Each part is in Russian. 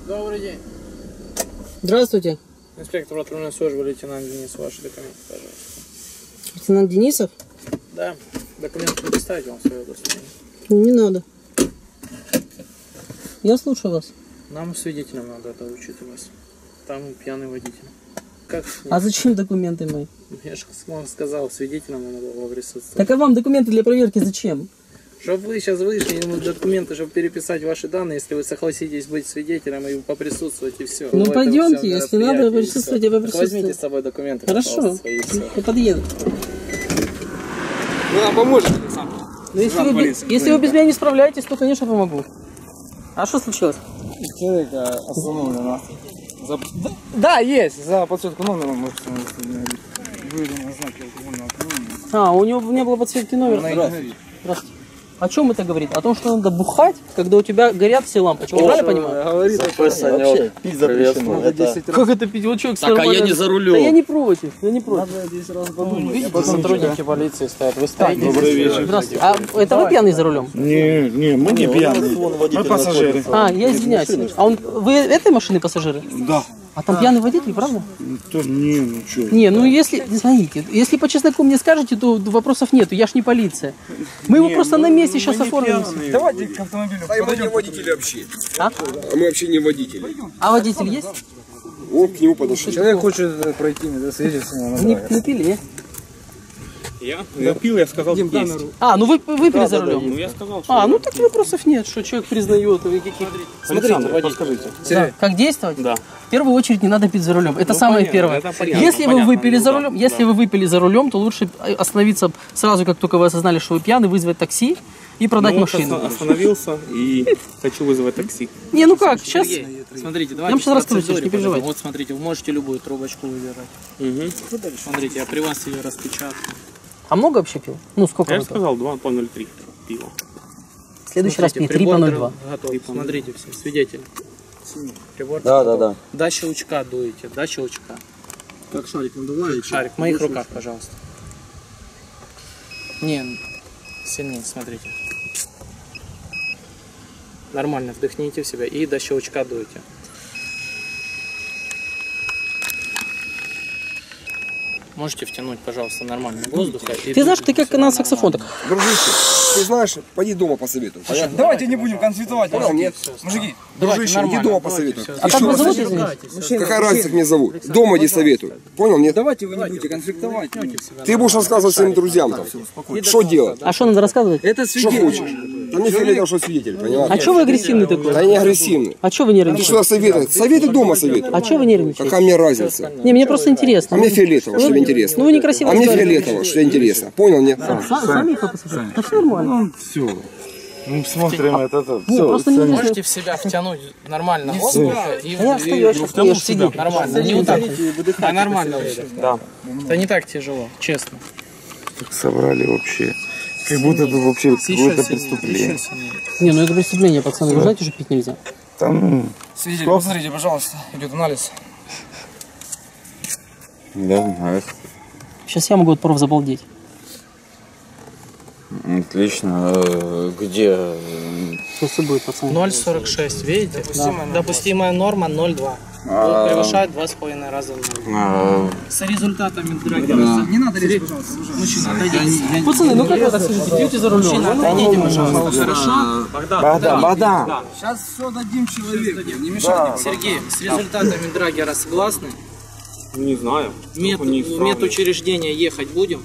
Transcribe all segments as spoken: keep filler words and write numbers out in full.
Добрый день. Здравствуйте. Инспектор патрульной службы, лейтенант Денис, ваши документы, пожалуйста. Лейтенант Денисов? Да, документы предоставите вам свое удостоверение. Не надо. Я слушаю вас. Нам свидетелям надо это учить у вас. Там пьяный водитель. Как? А зачем документы мои? Я же вам сказал, свидетелям надо было присутствовать. Так а вам документы для проверки зачем? Чтобы вы сейчас вышли, ему документы, чтобы переписать ваши данные, если вы согласитесь быть свидетелем и поприсутствовать, и все. Ну пойдемте, если надо присутствовать, я поприсутствую. Возьмите с собой документы. Хорошо, свои, я подъеду. Вы нам поможете, Александр? Ну, если, вы, полиции, если вы без меня не справляетесь, то, конечно, помогу. А что случилось? Человек остановлен нас. За... Да, да, есть. За подсветку номера можете вы на знаке алкогольного опьянения. А, у него не было подсветки номера. Здравствуйте. Здравствуйте. О чем это говорит? О том, что надо бухать, когда у тебя горят все лампочки. Вы правильно понимаете? Говорит, вообще пить запрещено. Это... Как это пить? Вот человек Так, а я не за рулем. Да я не против, я не против. Надо десять раз подумать. Видите, сотрудники полиции стоят. Вы стоите. Добрый вечер. Здравствуйте. А это вы пьяный за рулем? Не, не, мы не пьяные. Мы пассажиры. А, я извиняюсь. А он, вы этой машины пассажиры? Да. А там пьяный водитель, правда? То, не, ну что. Не, ну если, знаете, если по чесноку мне скажете, то вопросов нету, я ж не полиция. Мы его Не, просто мы- на месте мы сейчас не оформим. пьяные. Давайте к автомобилю. А мы не водители вообще. А? А мы вообще не водители. А водитель есть? Он к нему подошел. Человек хочет пройти, не свидетельство. Не, не пили, не? Я? Я пил, я сказал, есть. А, ну вы выпили за рулем? Ну я сказал, что... А, ну так вопросов нет, что человек признает. Вы какие... Александр, подскажите. Да. Как действовать? Да. В первую очередь не надо пить за рулем. Это Ну, самое понятно, первое. это понятно, Если вы понятно, выпили ну, за да, рулем, да. если вы выпили за рулем, то лучше остановиться сразу, как только вы осознали, что вы пьяны, вызвать такси и продать Ну, машину. вот остановился и хочу вызвать такси. Не, ну как, сейчас... Смотрите, Я давайте вам сейчас по расскажу, процедуре не переживайте. Вот смотрите, вы можете любую трубочку выбирать. Угу. Смотрите, я при вас ее распечатаю. А много вообще пил? Ну, сколько Я вы же пил? сказал два по ноль три пива. В следующий раз пей три по ноль два. Готов. Смотрите, все, свидетель. Прибор Да, готов. да, да. До щелчка дуете, до щелчка. Как шарик надуваете? Шарик в моих руках, пожалуйста. Не, сильнее, смотрите. Нормально, вдохните в себя и до щелчка дуете. Можете втянуть, пожалуйста, нормально воздуха. и Ты знаешь, дуйте ты как в себя на нормально. саксофон так. Дружище, ты знаешь, пойди дома посоветуй. Понятно? Давайте не будем конфликтовать. Понял, нет? Мужики, Давайте, Дружище, нормально, иди дома давайте, посоветуй. всё. И А как что, вас зовут, посоветуй? извините? Какая разница, как меня зовут? Дома иди советуй. Понял, нет? давайте вы не будете конфликтовать. Ты будешь рассказывать своим друзьям там. Что делать? А что надо рассказывать? Это Что свидетель. хочешь? Там не фиолетово, что свидетель, понимаешь? А что вы агрессивный Да такой? я не агрессивный. А что вы Ты нервничаете? что советовать? Советуй дома советуй. А что вы нервничаете? Какая мне разница? Не, мне просто интересно. А мне фиолетово, что тебе интересно. Ну вы некрасиво А мне разговариваете. фиолетово, что интересно. Понял, нет? Са- Сами их посмотрите. Так все нормально. Все. Мы смотрим это. это. Не, просто не Можете в себя втянуть нормально воздуха и, А я и- встаю, я ж так, я ж сидеть. нормально, не вот так. А нормально. Да. Это не так тяжело, честно. Собрали вообще. Как будто это вообще какое-то преступление. Не, ну это преступление, пацаны. Вы знаете, что пить нельзя? Там, Свидетель, посмотрите, пожалуйста, идет анализ. да, знаю. Сейчас я могу от профзабалдеть. Отлично. А где? Что с собой, пацаны? ноль сорок шесть, видите? Допустимая норма ноль два. Превышает два с половиной раза в ноль. А, С результатами драгера. Не надо резать, пожалуйста. Мужчина, отойдите. Пацаны, ну как вы так скажите? Идете за рулем? Мужчина, отойдите, пожалуйста. Хорошо? Богдан, Богдан. Сейчас все дадим человеку, не мешайте. Сергей, с результатами драгера согласны? Не знаю. Мед, У них медучреждение ехать будем?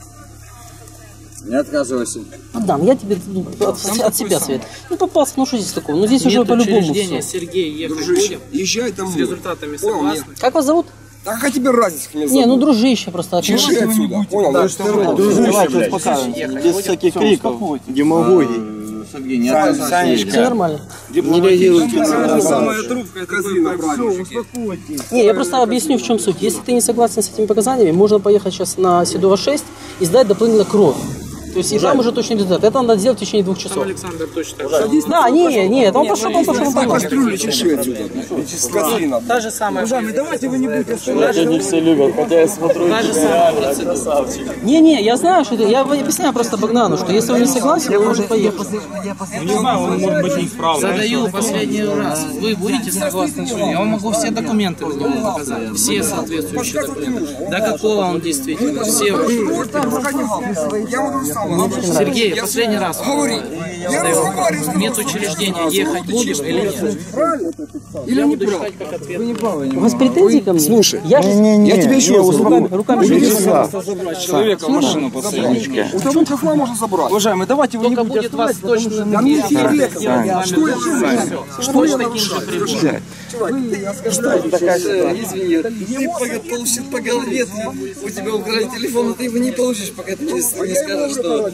Не отказывайся. Богдан, я тебе ну, от, от себя совет. Ну попался, ну что здесь такого? Ну здесь уже по-любому Медучреждение, все. Сергей, ехать Дружище, будем? езжай там. С результатами Понял, согласны? Как вас зовут? Да какая тебе разница, как меня Не, ну зовут? дружище просто. от Чеши меня. отсюда, понял? Да, Давайте успокаиваем. Без всяких криков, демагогии. не отказывайся. Все нормально. Не реагируйте. Самая трубка, это Не, я просто объясню, в чем суть. Если ты не согласен с этими показаниями, можно поехать сейчас на Седова шесть и сдать дополнительно кровь. То есть и там уже точный результат. Это надо сделать в течение двух часов. Александр точно так же. Да, не, не, он пошел, он пошел, он пошел. Кастрюлю чеши отсюда. Скотина. Та же самая. Давайте вы не будете Не все любят, хотя я смотрю, Та же самая процедура. Не, не, я знаю, что это. Я объясняю просто Богдану, что если он не согласен, он может поехать. Не знаю, он может быть неисправный. Задаю последний раз. Вы будете согласны? Я вам могу все документы на него показать. Все соответствующие документы. До какого он действительно. Все ваши. Сергей, последний раз. Медучреждение ехать будем или нет? Или не прав? У вас претензии ко мне? Слушай, Я же я тебе еще раз руками, руками Вячеслав, человека в машину посадить. у тебя вон кафе можно забрать. Уважаемый, давайте вы не Только будете будет вас точно... Да мне человек, что я нарушаю? Что я нарушаю? Извини, ты получишь по голове, у тебя украли телефон, но ты его не получишь, пока ты не скажешь, что...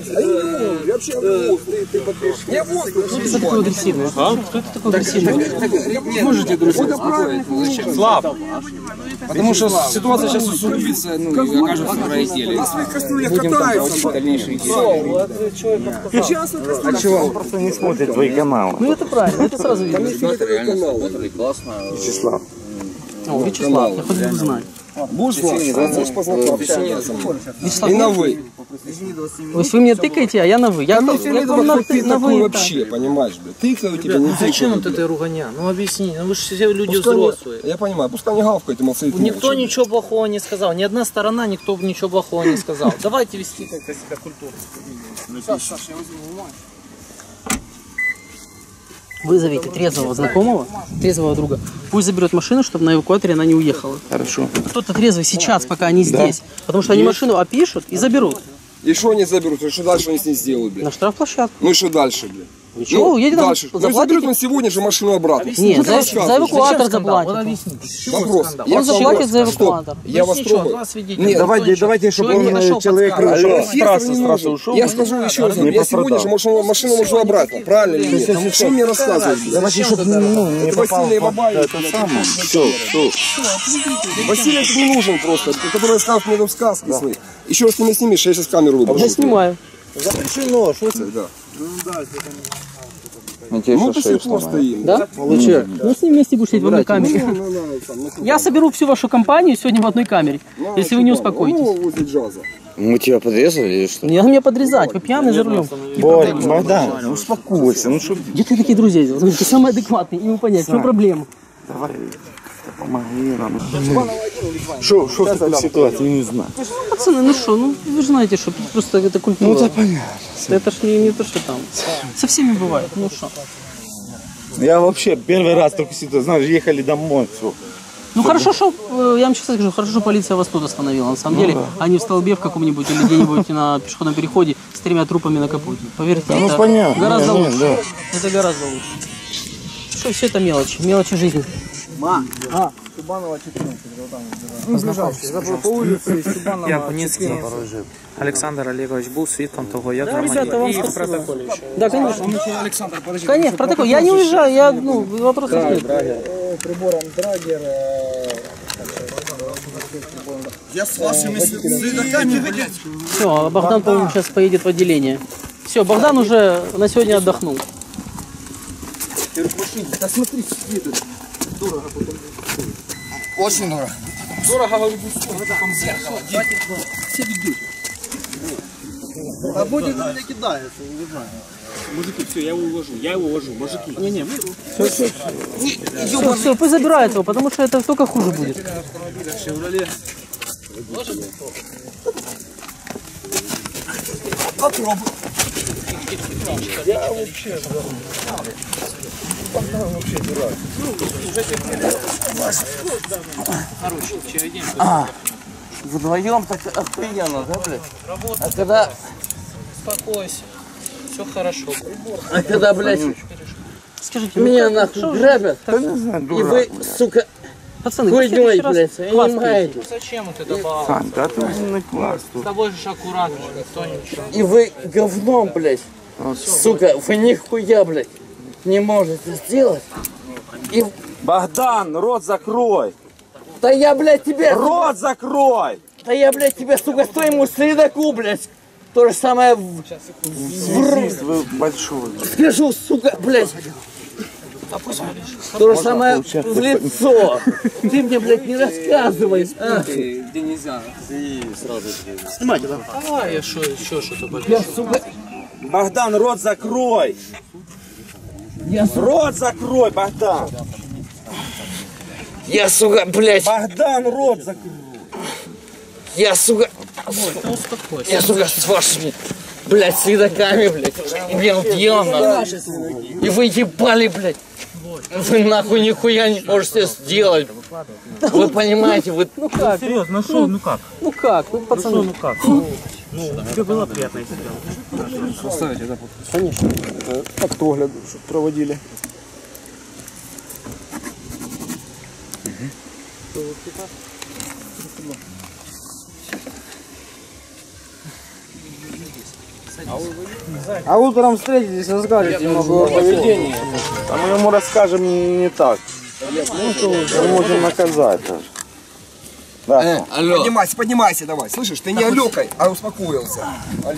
Я вот, Кто ты такой агрессивный? А? Кто ты такой агрессивный? можете, друзья, успокоить. Слав, Потому что ситуация сейчас усугубится, ну, и окажется в разделе. Будем там проводить дальнейшие действия. А чего? Просто не смотрит твои каналы. Ну это правильно, это сразу видно. Вячеслав. О, Вячеслав, я хоть буду знать. Будешь можешь познакомиться? Вячеслав, И на вы. то есть вы мне тыкаете, а я на вы. Я, Мне я, все я не к вам на, кто ты ты- на такой вы. вообще, понимаешь, блядь. Тыкаю тебя, не Зачем вот тыкаю. этой ругання? Ну объясни, ну вы же все люди Пускай не- взрослые. Я понимаю, пускай не гавкает, и молчит. Никто ничего плохого не сказал, ни одна сторона никто ничего плохого не сказал. Давайте вести как-то себя культурно. Вызовите трезвого знакомого, трезвого друга. Пусть заберет машину, чтобы на эвакуаторе она не уехала. Хорошо. Кто-то трезвый сейчас, пока они здесь. Потому что они машину опишут и заберут. И что они заберут? И что дальше они с ней сделают, блядь? На штрафплощадку. Ну и что дальше, блядь? Ничего, Ну, едет там, дальше. Ну, заплатите. заберут на сегодня же машину обратно. Нет, Что ты за, за рассказываешь? эвакуатор Вот заплатит. объясните, с чего Вопрос. скандал? Я Он вам заплатит вопрос. за Стоп. эвакуатор. Я вас Ничего, трогаю. два свидетеля. Нет, Давайте, давайте, чтобы он Человек человек пошел э, Алло, с трассы не сразу нужен. ушел. Я скажу еще раз, не я сегодня же машину, машину могу обратно, правильно или нет? Ну, что мне рассказывать? Давайте, чтобы ну, не Это попал Василий под Бабаев. это самое. Все, все. Василий это не нужен просто, который сказал мне там сказки свои. Еще раз ты меня снимешь, я сейчас камеру Я выброшу. снимаю. Запрещено, что это? Да. Ну, тебе Ну, что, до шею сих пор сломаю? стоим. Да? Получай. Ну, с ним вместе будешь сидеть в одной камере. Ну, ну, ну, там, ну, Я соберу всю вашу компанию сегодня в одной камере, ну, если вы не ну, успокоитесь. Ну, возле джаза. Мы тебя подрезали или что? Не надо меня подрезать, вы пьяный за рулем. Борь, Богдан, успокойся. Ну что, Где ты такие друзья сделал? Ты самый адекватный, ему понять, в чем проблема. давай, как-то помоги нам. Что, что в такой ситуации, не знаю. Пацаны, ну что, ну вы же знаете, что тут просто это культура. Ну, это понятно. Это ж не, не то, что там. Со всеми бывает, ну что. Я вообще первый раз только ситуацию, знаешь, ехали домой, все. Ну хорошо, что, э, я вам честно скажу, хорошо, что полиция вас тут остановила. На самом деле, а не в столбе в каком-нибудь или где-нибудь на пешеходном переходе с тремя трупами на капоте. Поверьте, Ну, это понятно. гораздо Не, не, лучше. да. Это гораздо лучше. Что все это мелочи, мелочи жизни. Я Буницький Олександр Олегович був свідком того, як Да, нормально. ребята, вам І в спасибо. протоколі ще. Да, конечно. Александр, подожди. Конечно, протокол. Я не уезжаю, я, ну, вопросов нет. Прибором Драгер. Я с вашими следаками, блядь. Все, а Богдан, по-моему, сейчас поедет в отделение. Все, Богдан уже на сегодня отдохнул. Очень дорого. Мужики, все, я его уложу, я его уложу, мужики. Все, все, пусть забирает его, потому что это только хуже будет. Вдвоем так охуенно, да, блядь? А когда, Успокойся, все хорошо. а когда, блядь, Скажите, ну меня как- нахуй что вы- грабят, Да не знаю, и дурак. вы, сука, Пацаны, вы в хуйней, следующий раз блядь, класс занимаетесь. Ну зачем вот это баловать? Сань, да ты уже не класс С тут. тобой же аккуратно, никто ничего. И вы говном, блядь, сука, вы нихуя, блядь, не можете сделать. И, Богдан, рот закрой! да я, блядь, тебя, Рот закрой! да я, блядь, тебя, сука, своему следаку, блядь, То же самое в... в... Большой. Скажу, сука, блядь. То же самое в лицо. Ты мне, блядь, не рассказывай. А? Где нельзя. Снимайте, да? А, я шо, еще что-то Я, сука, Богдан, рот закрой! я, Рот закрой, Богдан! я, сука, блядь, Богдан, рот закрой! я, сука, я, сука, с вашими, блядь, следаками, блядь, имел дело, нахуй. И вы ебали, блядь. Вы нахуй нихуя не можете сделать. Вы понимаете, вы... Ну как? Серьезно, ну что, ну как? Ну как? Ну, пацаны. Ну как? Ну, тебе было приятно, если делать. Поставите, да, Конечно. Автогляд, щоб проводили. А утром встретитесь, расскажете ему о поведении. А мы ему расскажем не так. Мы можем наказать. Да. Э, алло. Поднимайся, поднимайся давай. Слышишь, ты не алёкай, а успокоился. Алло.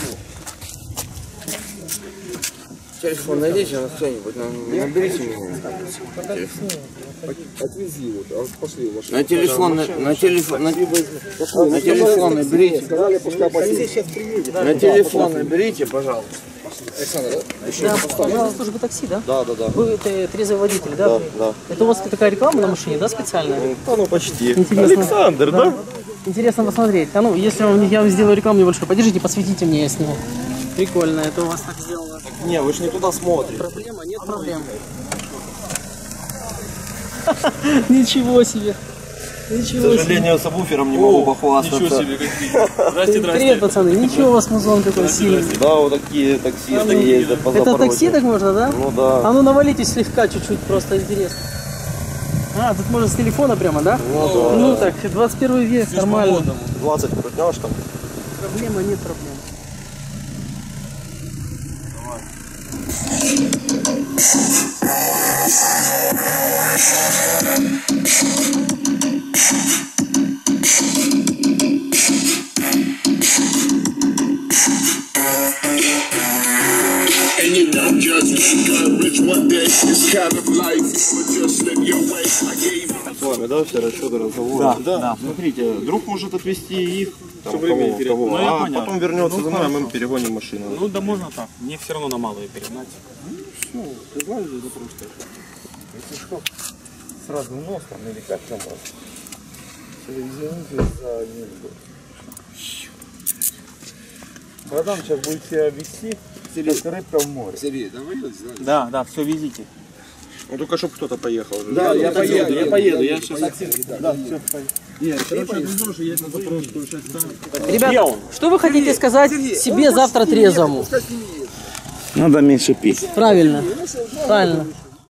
Телефон найдите на кто-нибудь, наберите меня. Отвези его, а пошли в машину. На телефон, на, на телефон, на, на телефон наберите. На телефон наберите, пожалуйста. Александр, Да, вы из службы такси, да? да, да, да. Вы это трезвый водитель, да? Да, да. Это у вас такая реклама на машине, да, специальная? Да, ну почти. Интересно. Александр, да? Интересно посмотреть. А ну, если вам, я вам сделаю рекламу небольшую, подержите, посветите мне, я сниму. Прикольно, это у вас так сделано. Не, вы же не туда смотрите. Проблема? Нет проблем. Ничего себе. Ничего К сожалению, сабвуфером не могу похвастаться. Ничего себе, какие. Здрасте, себе. здрасте. Привет, пацаны. Ничего у вас музон такой сильный. Да, вот такие таксисты ездят по Это Запорожью. такси так можно, да? Ну да. А ну навалитесь слегка, чуть-чуть, просто интересно. А, тут можно с телефона прямо, да? Ну да. Ну так, двадцать первый век, нормально. двадцать крутнешь там. Проблема, нет проблем. And you don't just got rich one day. It's kind of life, but just live your way. I gave you. С вами, да, все расчеты, разговоры? Да, да. да. Смотрите, друг может отвезти их, там, времени кого, терять. кого, Ну, я а понял. потом вернется Ну, домой, а мы хорошо. перегоним машину. Ну да можно так. Мне все равно на малую перегнать. Сразу нос там или как там? Братан сейчас будет себя вести, как рыбка в море. Сергей, давай, Да, да, все везите. Ну только чтобы кто-то поехал. Да, я поеду, я поеду. Я сейчас... Ребята, что вы хотите сказать себе завтра трезвому? Надо меньше пить. Правильно, правильно.